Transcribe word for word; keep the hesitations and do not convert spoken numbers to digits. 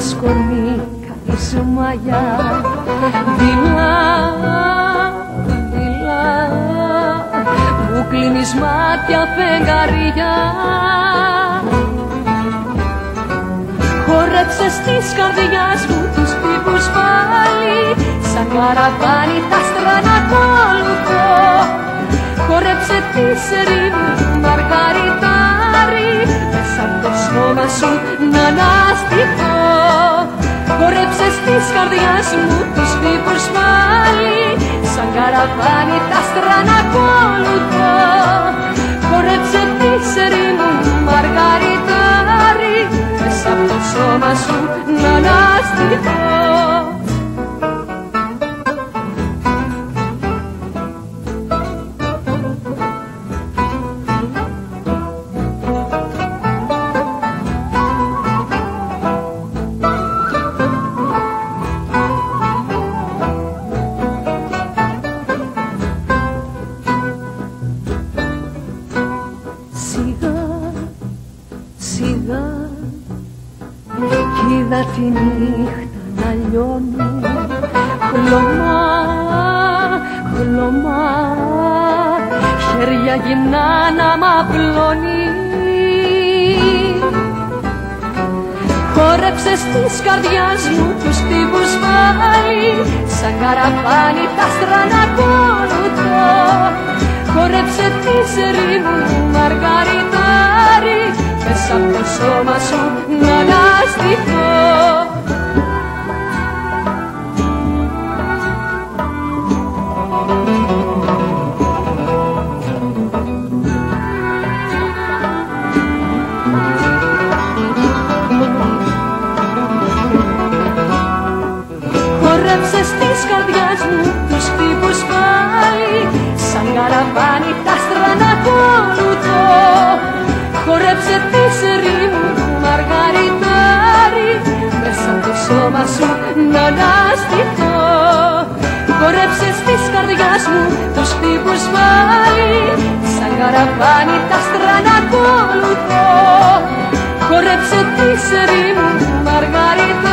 σκορμί καλής μαγιά, δειλά, δειλά μου κλείνεις μάτια φεγγαριά. Χόρεψες της καρδιάς μου τους τύπους πάλι, σαν καραβάνι τα άστρα να ακολουθώ. Χόρεψε της ερήμου μαργαριτάρι, μέσα από το σώμα σου να αναστηθώ. Χόρεψες της καρδιάς μου τους τύπους πάλι, σαν καραβάνι τα άστρα να ακολουθώ. Χόρεψε της ερήμου μαργαριτάρι, μέσα από το σώμα σου να αναστηθώ. Σιγά κι είδα τη νύχτα να λιώνει, χλωμά, χλωμά, χέρια γυμνά να μ' απλώνει. Χόρεψες της καρδιάς μου τους τύπους πάλι, σαν καραβάνι τα άστρα να ακολουθώ. Χόρεψε της ερήμου μαργαριτάρι, μέσα από το σώμα σου να αναστηθώ. Χόρεψες της καρδιάς μου τους τύπους πάλι, σαν καραβάνι τα άστρα να ακολουθώ. Χόρεψε της ερήμου μαργαριτάρι, μέσα από το σώμα σου να αναστηθώ. Χόρεψες της καρδιάς μου τους τύπους πάλι, σαν καραβάνι τα άστρα να ακολουθώ. Χόρεψε της ερήμου μαργαριτάρι,